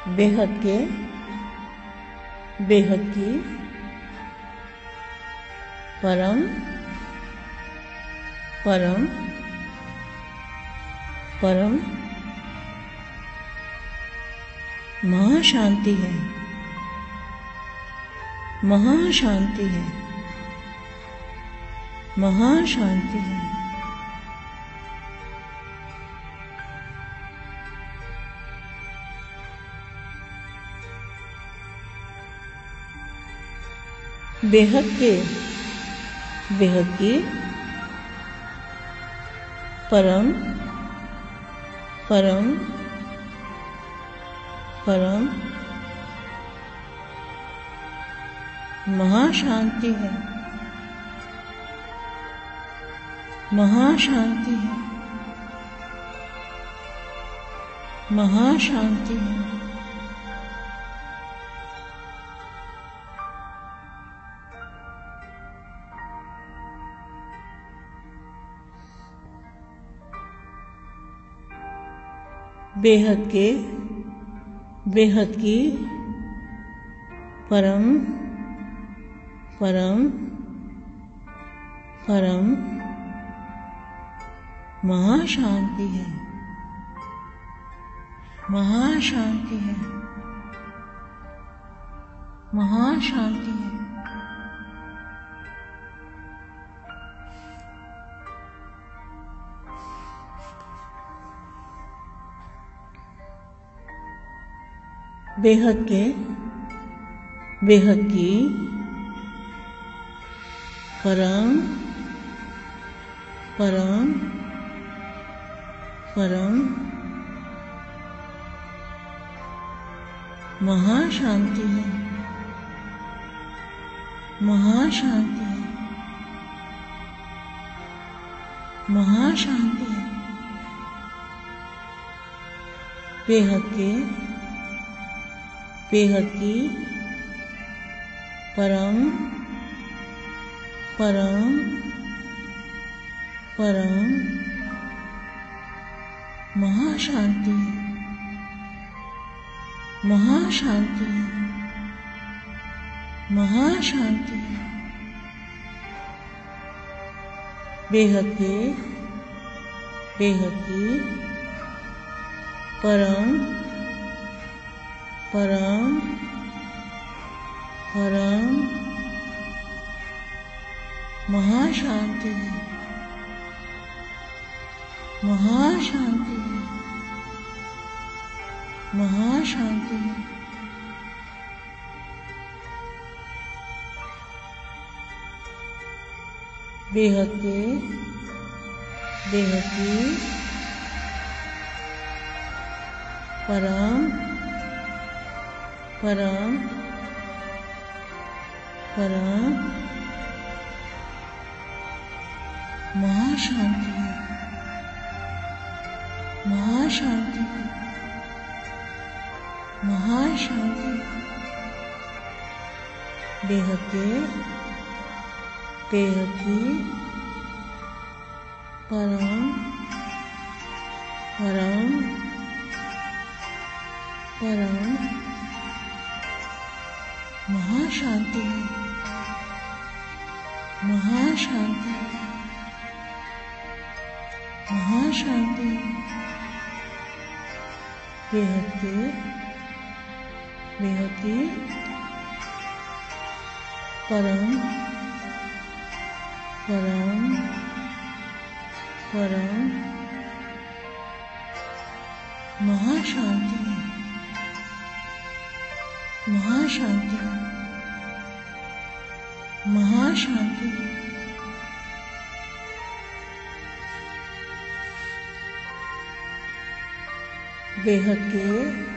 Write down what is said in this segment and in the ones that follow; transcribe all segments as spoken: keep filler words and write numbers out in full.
बेहद के बेहद की परम परम परम महाशांति है, महाशांति है, महाशांति है। बेहद के बेहद की परम परम परम महाशांति है, महाशांति है, महाशांति है। बेहद के बेहद की परम परम परम महाशांति है, महाशांति है, महाशांति है। बेहद के बेहद की परम परम परम महाशांति है, महाशांति है, महाशांति है। बेहद के बेहद की परम परम परम महाशांति है, महाशांति है, महाशांति है। बेहद के बेहद की परम परम परम महाशांति है, महाशांति है, महाशांति है। बेहद के बेहद की परम परम परम महाशांति है, महाशांति है, महाशांति है। बेहद के बेहद की परम परम परम महाशांति है, महाशांति है, महाशांति है। बेहद के बेहद की परम परम परम महाशांति है, महाशांति है, महाशांति है। बेहद के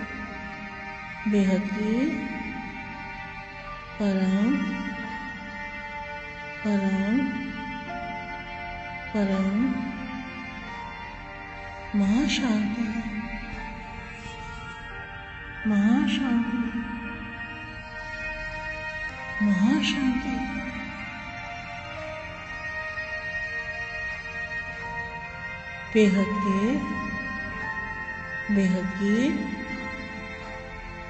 बेहद की परम परम परम महाशांति है, महाशांति है, महाशांति है। बेहद के बेहद की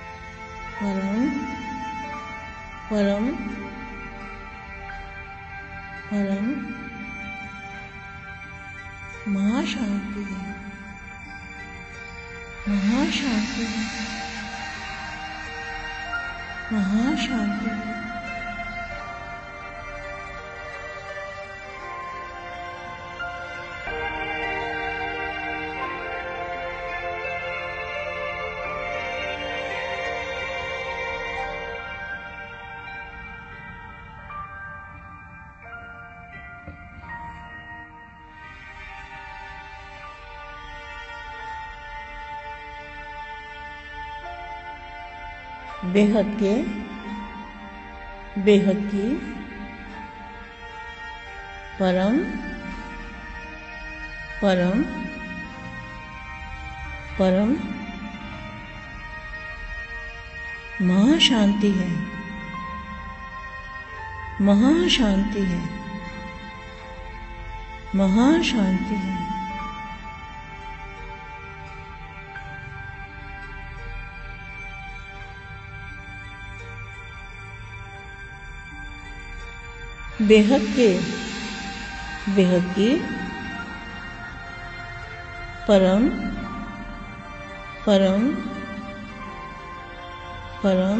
परम परम परम महाशांति है, महाशांति है, महाशांति है। बेहद के बेहद की परम परम परम महाशांति है, महाशांति है, महाशांति है। बेहद के बेहद की परम परम परम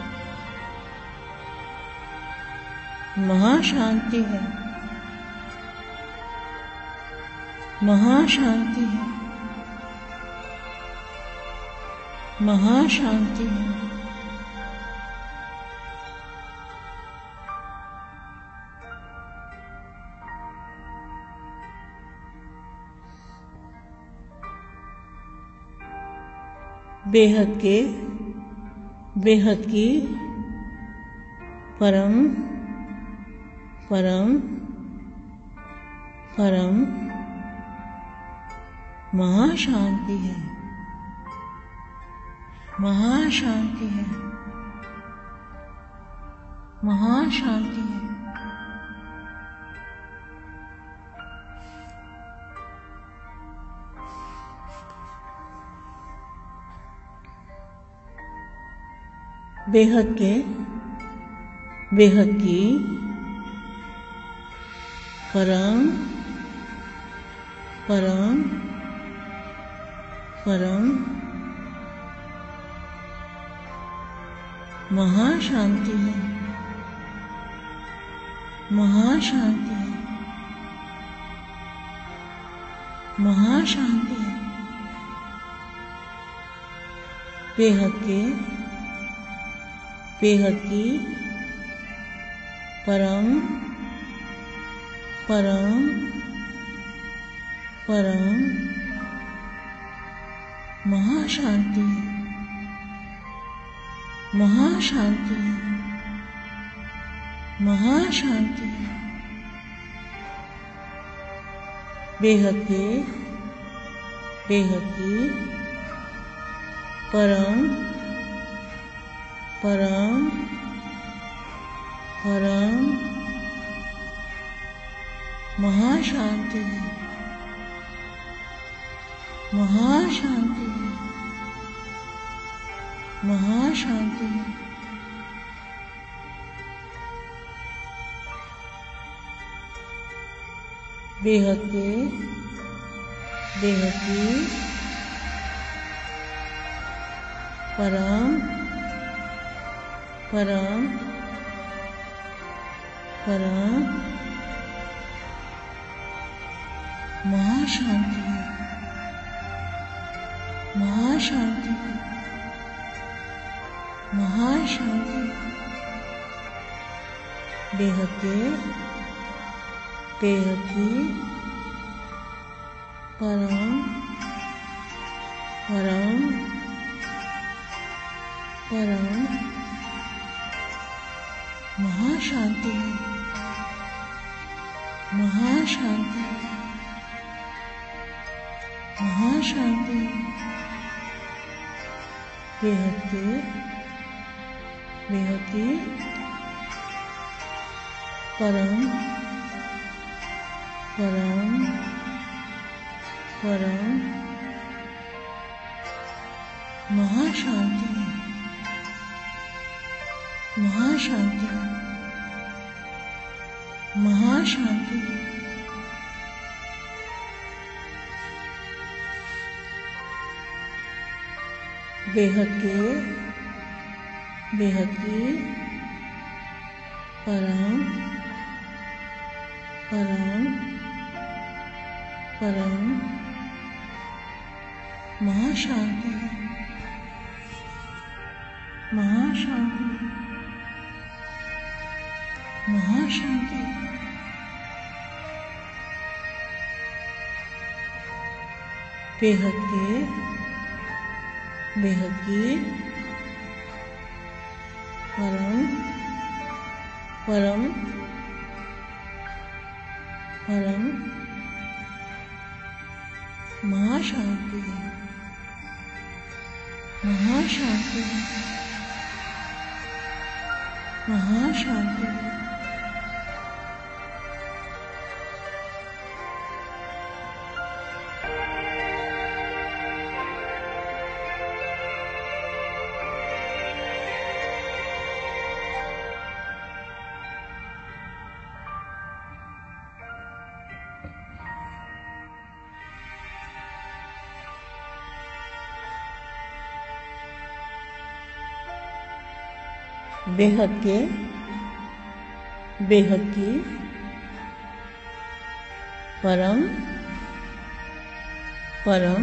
महाशांति है, महाशांति है, महाशांति है। बेहद के बेहद की परम परम परम महाशांति है, महाशांति है, महाशांति है। बेहद के बेहद की परम परम परम महाशांति है, महाशांति है, महाशांति है। बेहद के बेहद की परम परम परम महाशांति है, महाशांति है, महाशांति है। बेहद के बेहद की परम परम परम महाशांति है, महाशांति है, महाशांति है। बेहद के बेहद की परम परम परम महाशांति है, महाशांति है, महाशांति है। बेहद के बेहद की परम परम परम महाशांति है, महाशांति है, महाशांति है। बेहद के बेहद की परम परम परम महाशांति है, महाशांति है, महाशांति है। बेहद के बेहद की परम परम परम महाशांति है, महाशांति है, महाशांति है। बेहद के बेहद की परम परम परम महाशांति है, महाशांति है, महाशांति है। बेहद के बेहद की परम परम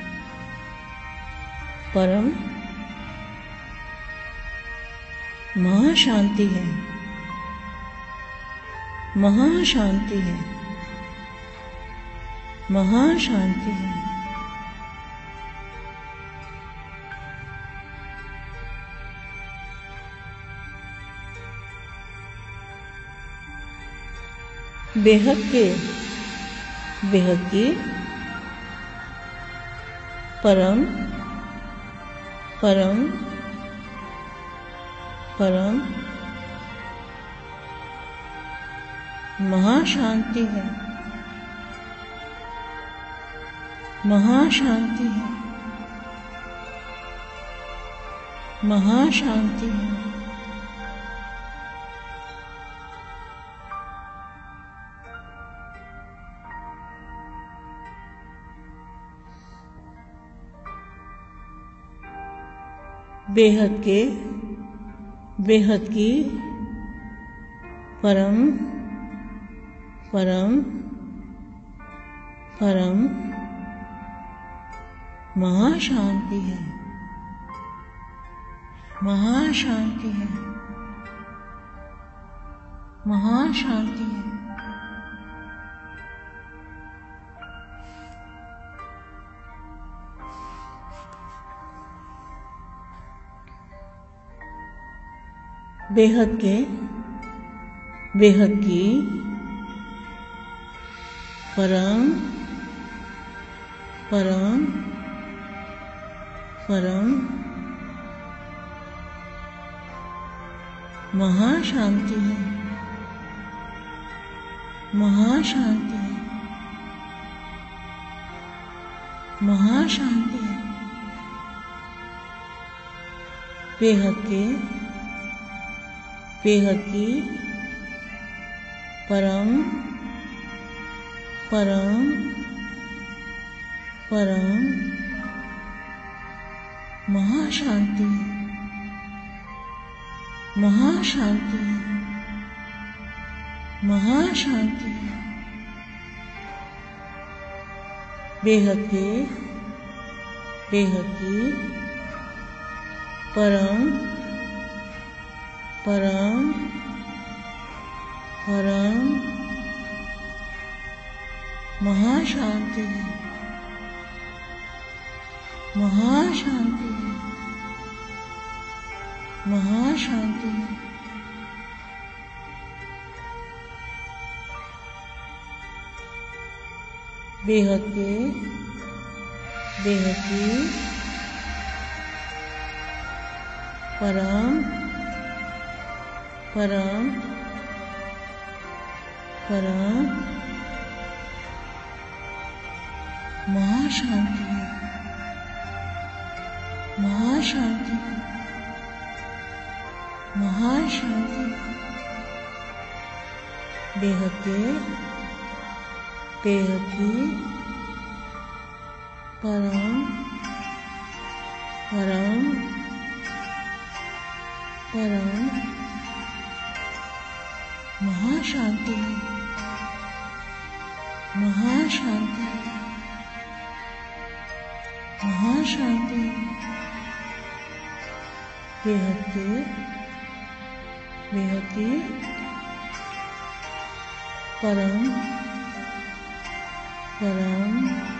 परम महाशांति है, महाशांति है, महाशांति है। बेहद के बेहद की परम परम परम महाशांति है, महाशांति है, महाशांति है। बेहद के बेहद की परम परम परम महाशांति है, महाशांति है, महाशांति है। बेहद के बेहद की परम परम परम महाशांति है, महाशांति है, महाशांति है। बेहद के बेहद की परम परम परम महाशांति है, महाशांति है, महाशांति है। बेहद के बेहद की परम परम परम महाशांति है, महाशांति है, महाशांति है। बेहद के बेहद की परम परम परम महाशांति है, महाशांति है, महाशांति, बेहद के बेहद की परम परम परम महाशांति, महाशांति, महाशांति, बेहद के बेहद की परम परम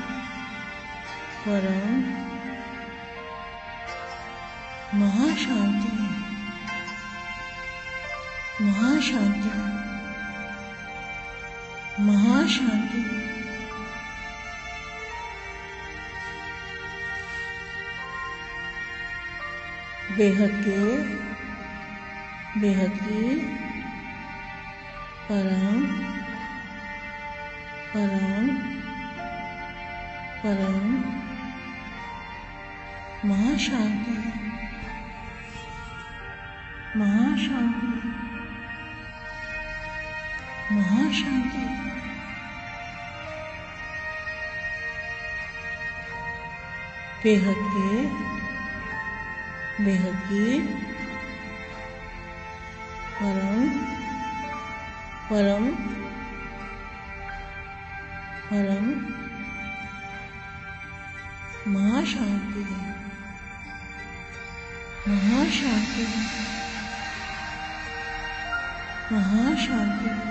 परम महाशांति, महाशांति, महाशांति, बेहद के बेहद की परम परम परम महाशांति, महाशांति, महाशांति, बेहद के बेहद की परम परम परम महाशांति, महाशांति, महाशांति,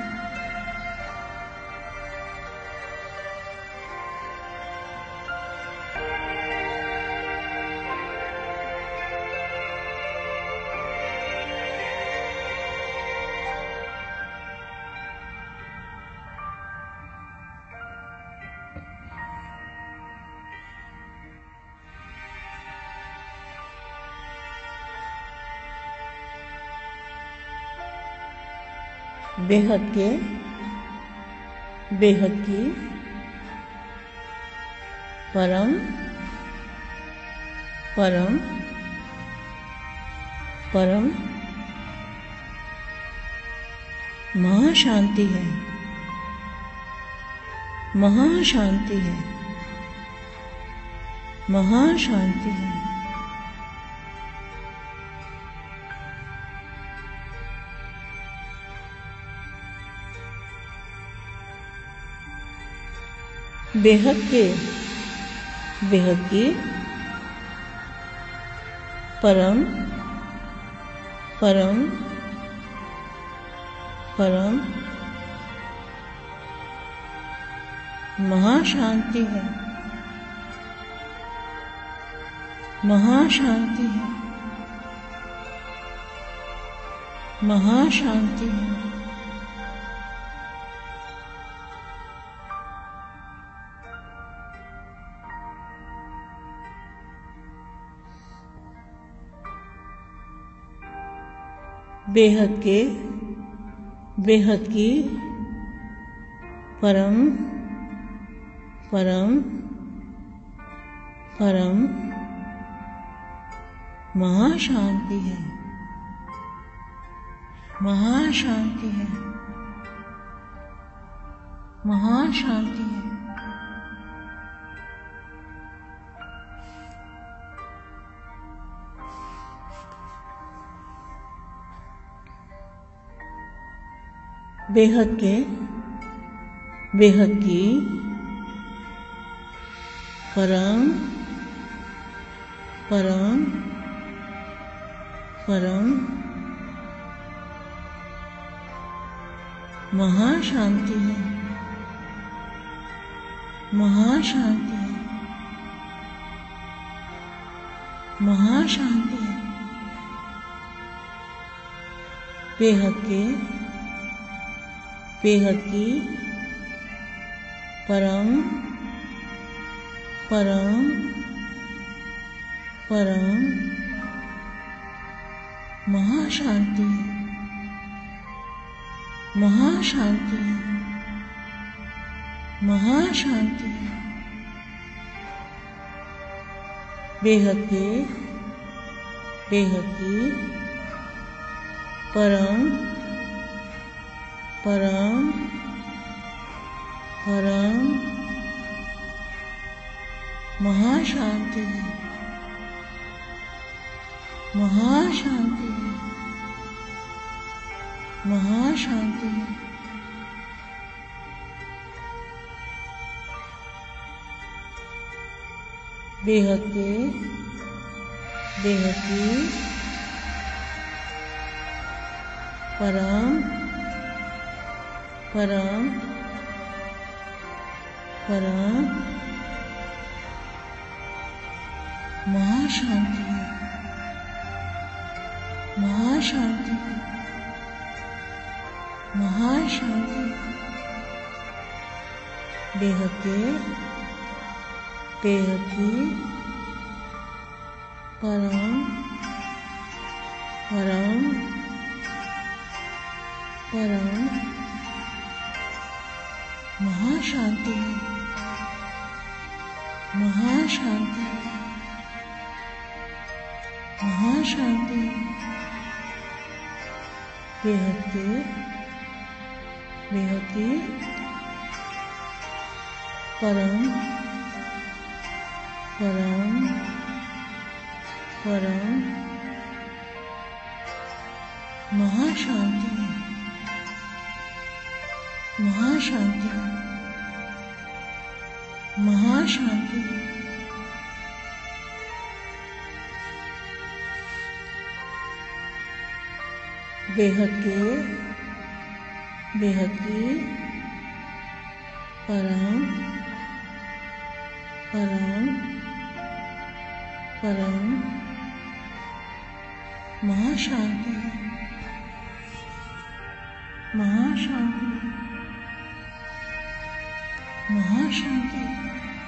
बेहद के बेहद की परम परम परम महाशांति है, महाशांति है, महाशांति है, बेहद के बेहद की परम परम परम महाशांति है, महाशांति है, महाशांति है, बेहद के बेहद की परम परम परम महाशांति है, महाशांति है, महाशांति है, बेहद के बेहद की परम परम परम महाशांति है, महाशांति है, महाशांति है, बेहद के बेहद की परम परम परम महाशांति, महाशांति, महाशांति, बेहद के बेहद की परम परम परम महाशांति है, महाशांति है, महाशांति है। बेहद के बेहद की परम परम परम महाशांति है, महाशांति है, महाशांति है। बेहद के बेहद की परम परम परम महाशांति है, महाशांति है, महाशांति है। बेहद के बेहद की परम परम परम महाशांति है, महाशांति है, महाशांति है। बेहद के बेहद की परम परम परम महाशांति है, महाशांति है, महाशांति है।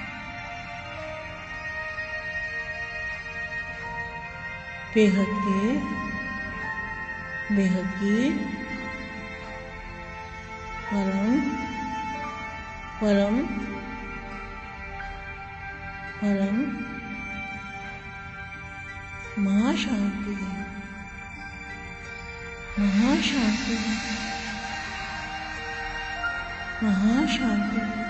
बेहद के बेहद की परम परम परम महाशांति है, महाशांति है, महाशांति है।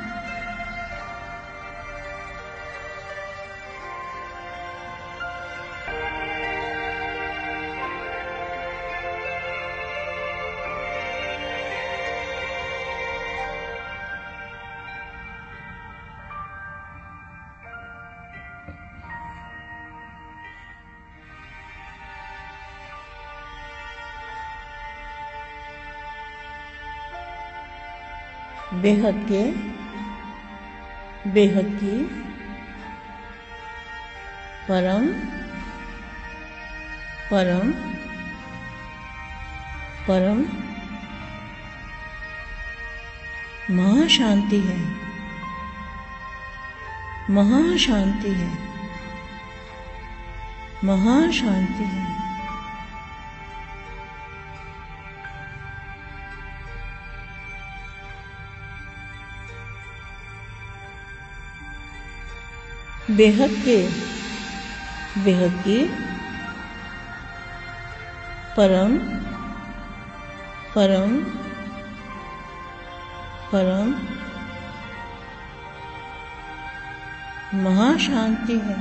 बेहद के बेहद की परम परम परम महाशांति है, महाशांति है, महाशांति है। बेहद के बेहद की परम परम परम महाशांति है,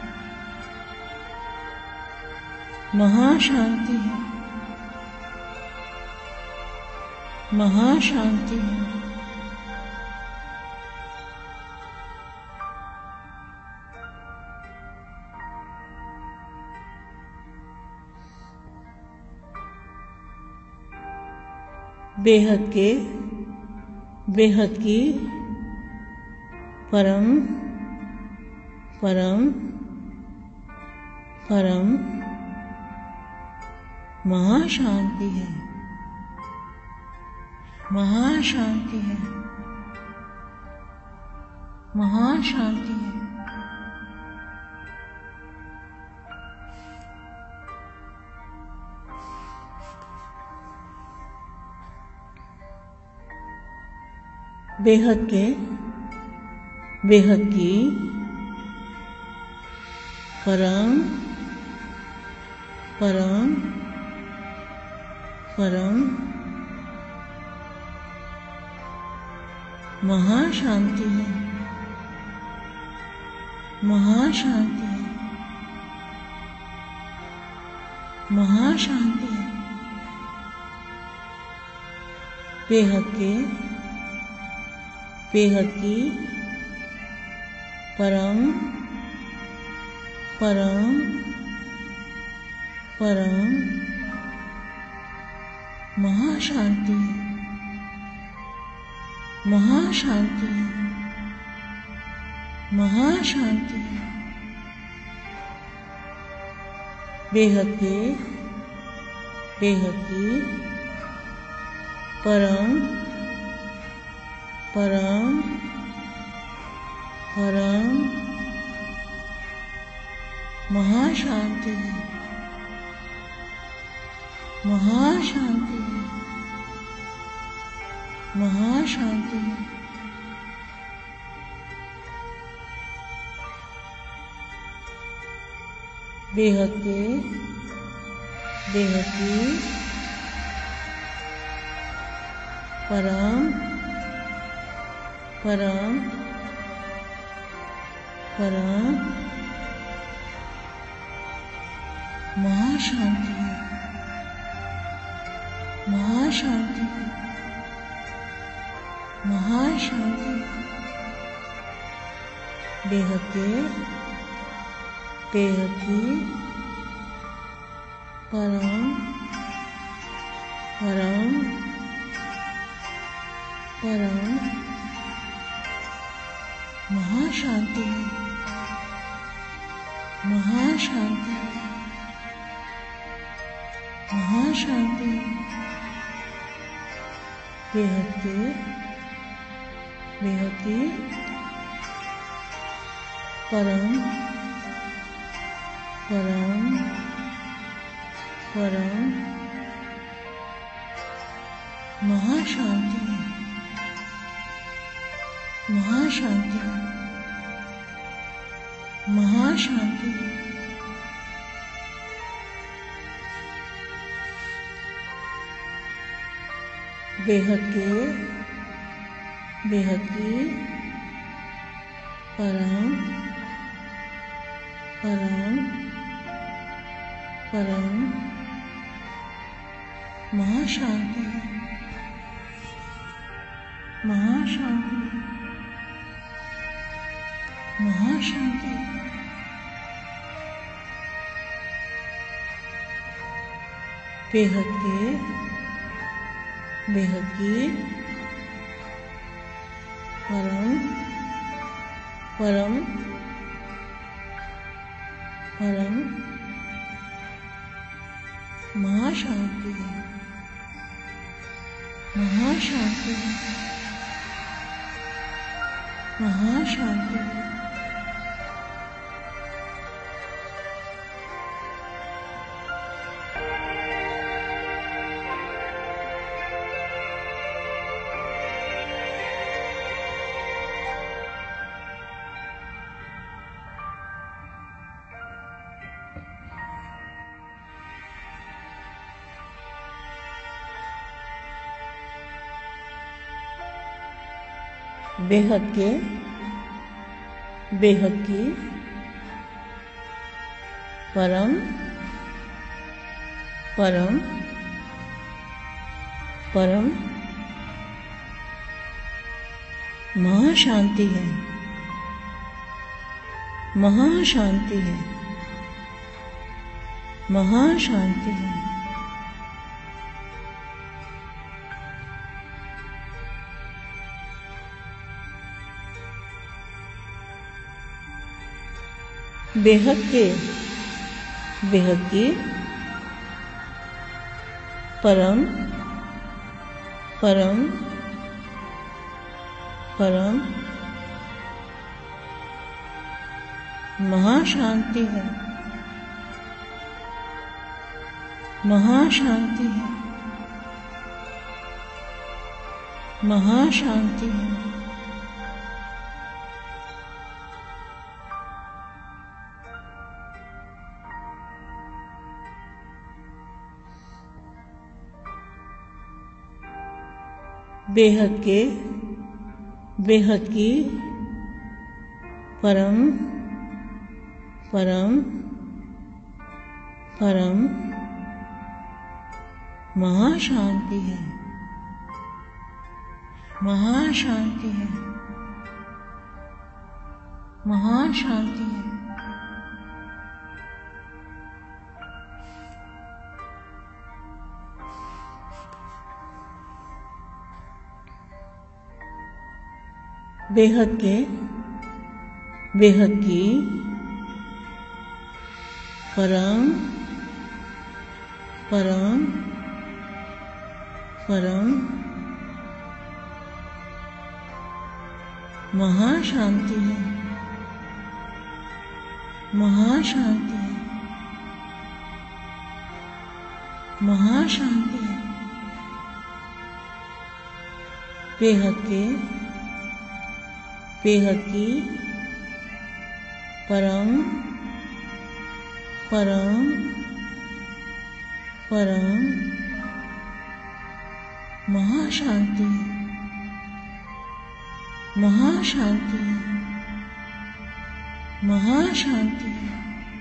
महाशांति है, महाशांति है। बेहद के बेहद की परम परम परम महाशांति है, महाशांति है, महाशांति है। बेहद के बेहद की परम परम परम महाशांति है, महाशांति है, महाशांति है। बेहद के बेहद की परम परम परम महाशांति है, महाशांति है, महाशांति है। बेहद के बेहद की परम परम परम महाशांति है, महाशांति है, महाशांति है। बेहद के बेहद की परम परम परम महाशांति है, महाशांति है, महाशांति है। बेहद के बेहद की परम परम परम महाशांति है, महाशांति है, महाशांति है। बेहद के बेहद की परम परम परम महाशांति है, महाशांति है, महाशांति है। बेहद के बेहद की परम परम परम महाशांति है, महाशांति है, महाशांति है। बेहद के बेहद की परम परम परम महाशांति है, महाशांति है, महाशांति है। बेहद के बेहद की परम परम परम महाशांति है, महाशांति है, महाशांति है। बेहद के बेहद की परम परम परम महाशांति है, महाशांति है, महाशांति है। बेहद के, बेहद की, परम, परम, परम महाशांति है, महाशांति है, महाशांति है। बेहद के, बेहद की, परम, परम, परम महाशांति है, महाशांति है, महाशांति है। बेहद के, बेहद की, परम, परम, परम महाशांति है, महाशांति है, महाशांति है।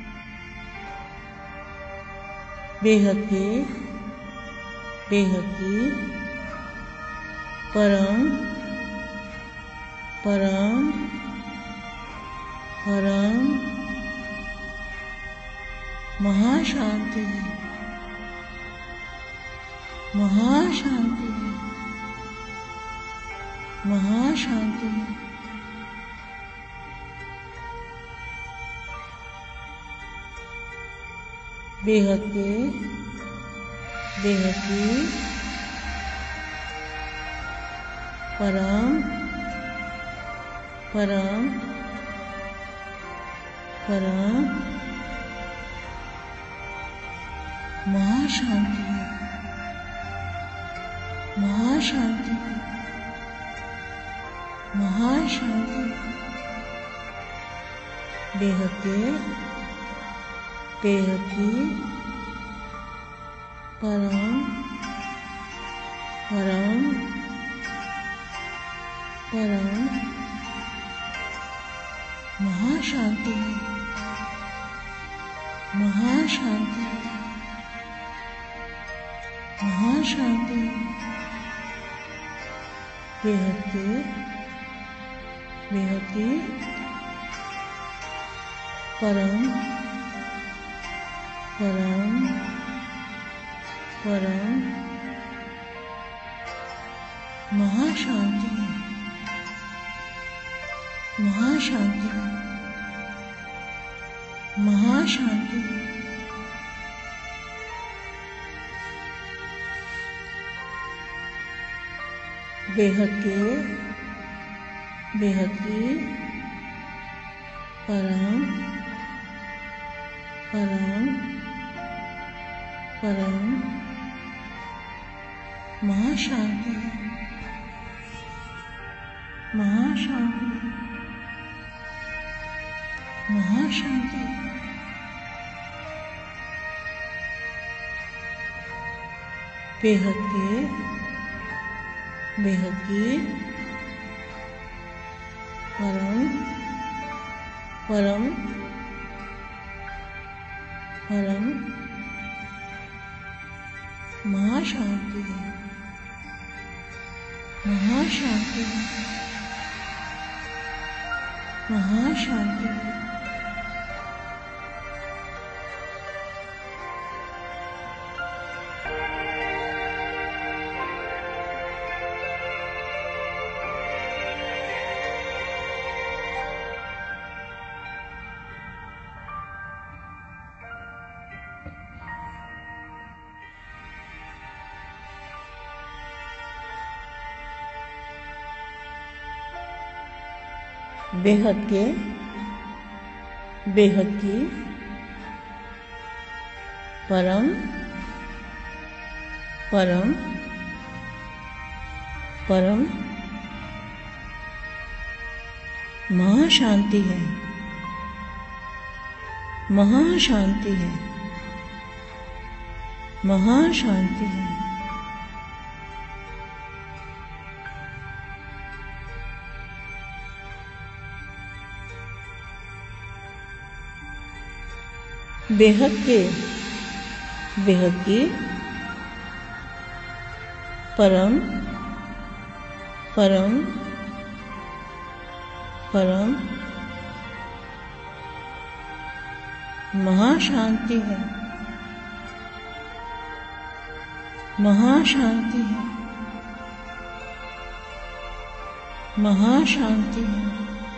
बेहद के, बेहद की, परम, परम, परम महाशांति है, महाशांति है, महाशांति है। बेहद के, बेहद की, परम, परम, परम महाशांति है, महाशांति है, महाशांति है। बेहद के, बेहद की, परम, परम, परम महाशांति है, महाशांति है, महाशांति है। बेहद के, बेहद की, परम, परम, परम महाशांति है, महाशांति है, महाशांति है। बेहद के, बेहद की, परम, परम, परम महाशांति है, महाशांति है, महाशांति है। बेहद के, बेहद की, परम, परम, परम महाशांति है, महाशांति है, महाशांति है। बेहद के, बेहद की, परम, परम, परम महाशांति है, महाशांति है, महाशांति है। बेहद के बेहद की परम परम परम महाशांति है, महाशांति है, महाशांति है।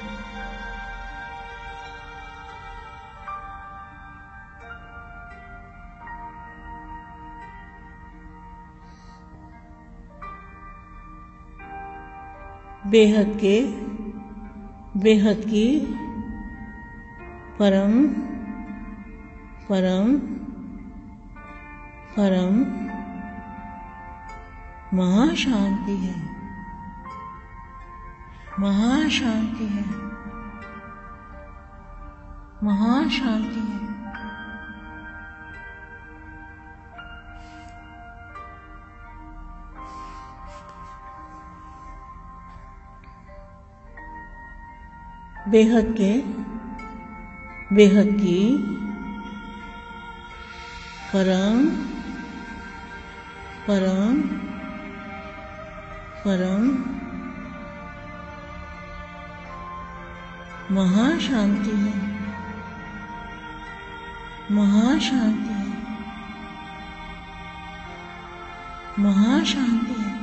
बेहद के बेहद की परम परम परम महाशांति है, महाशांति है, महाशांति है। बेहद के बेहद की परम परम परम महाशांति है, महाशांति है, महाशांति है।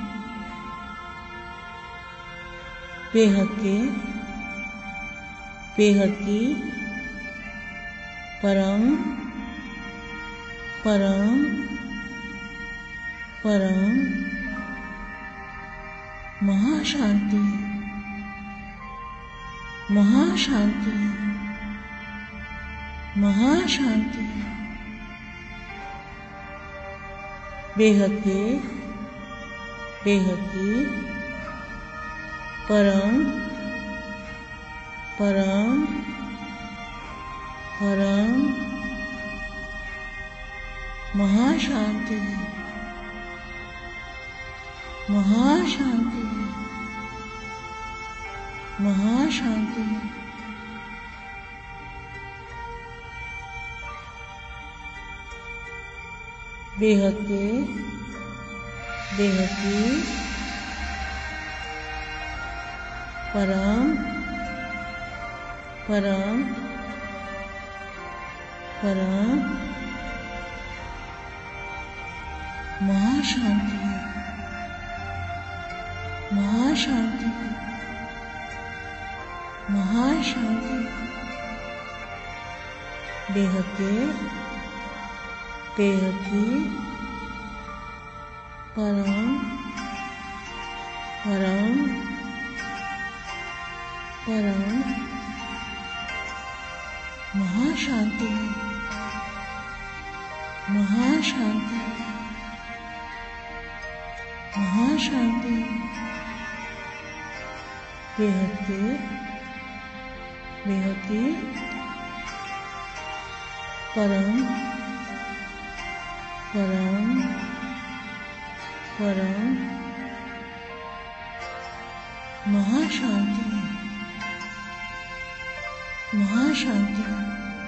बेहद के बेहद की परम परम परम महाशांति है, महाशांति है, महाशांति है। बेहद के बेहद की परम परम परम महाशांति है, महाशांति है, महाशांति है। बेहद के बेहद की परम परम परम महाशांति है, महाशांति है, महाशांति है। बेहद के बेहद की परम परम परम महाशांति है, महाशांति है, महाशांति है। बेहद के बेहद की परम परम परम महाशांति है, महाशांति है,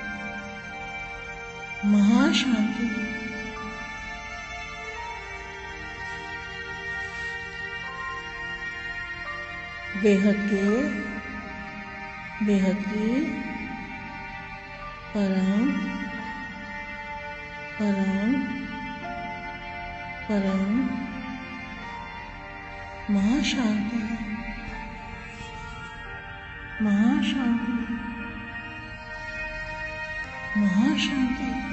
महाशांति है। बेहद के बेहद की परम परम परम महाशांति है, महाशांति है, महाशांति है।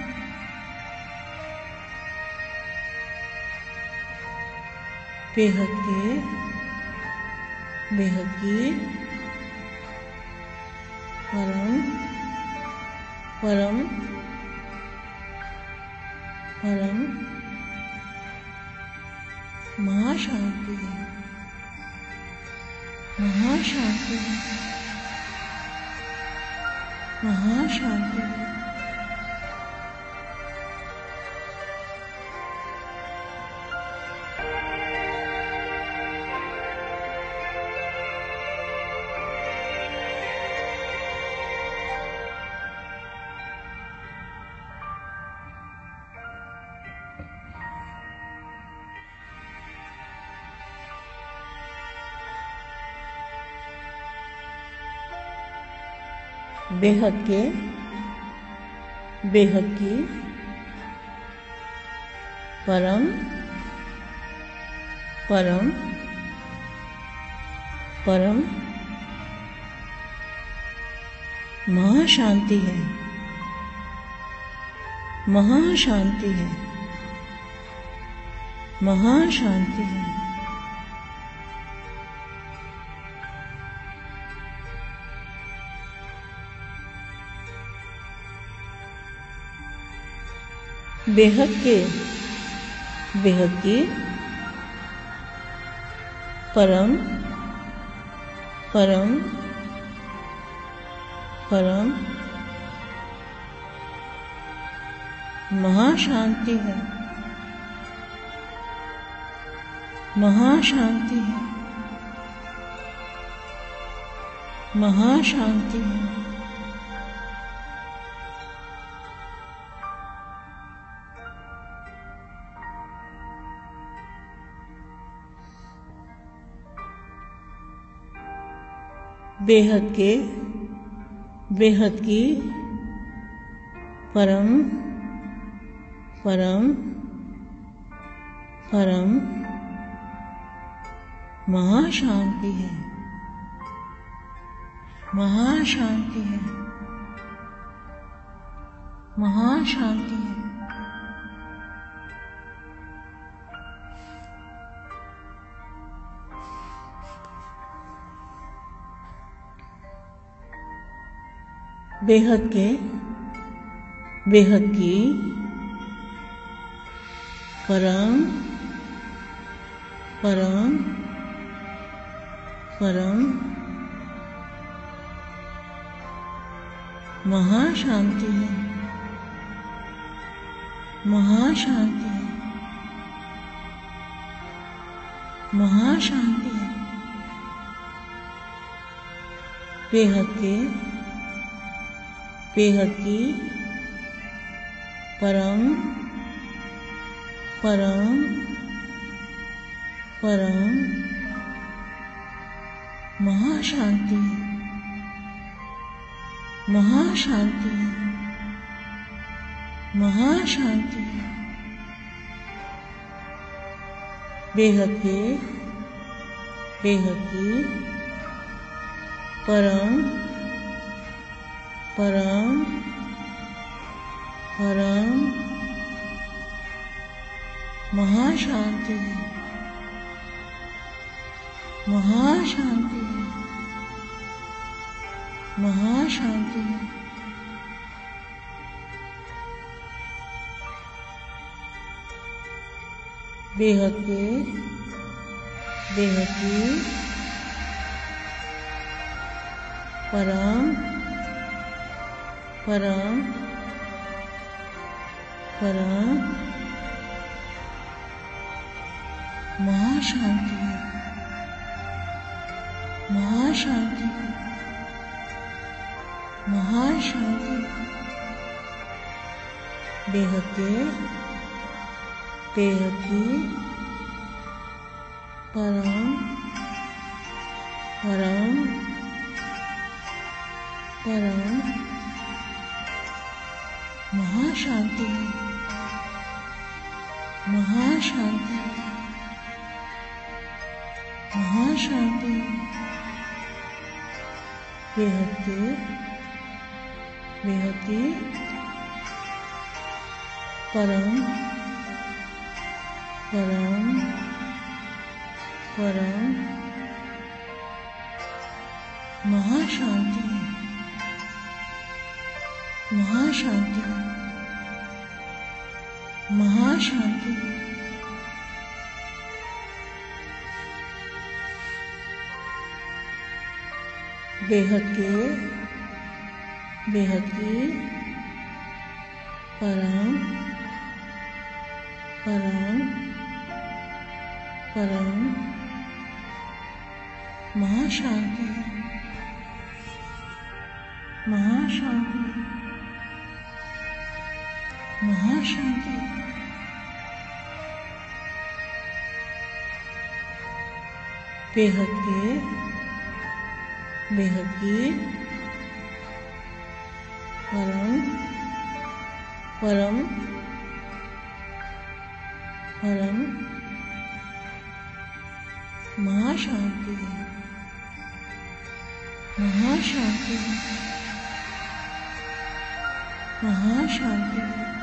बेहद के बेहद की परम परम परम महाशांति है, महाशांति है, महाशांति है। बेहद के बेहद की परम परम परम महाशांति है, महाशांति है, महाशांति है। बेहद के बेहद की परम परम परम महाशांति है, महाशांति है, महाशांति है। बेहद के बेहद की परम परम परम महाशांति है, महाशांति है, महाशांति है। बेहद के बेहद की परम परम परम महाशांति है, महाशांति है, महाशांति है। बेहद के बेहद की परम परम परम महाशांति है, महाशांति है, महाशांति है। बेहद के बेहद की परम परम परम महाशांति है, महाशांति है, महाशांति है। बेहद के बेहद की परम परम परम महाशांति है, महाशांति है, महाशांति है। बेहद के बेहद की परम परम परम महाशांति है, महाशांति है, महाशांति है। बेहद के बेहद की परम परम परम महाशांति है, महाशांति है, महाशांति है। बेहद के बेहद की परम परम परम महाशांति है, महाशांति है, महाशांति है। बेहद के बेहद की परम परम परम महाशांति महाशांति महाशांति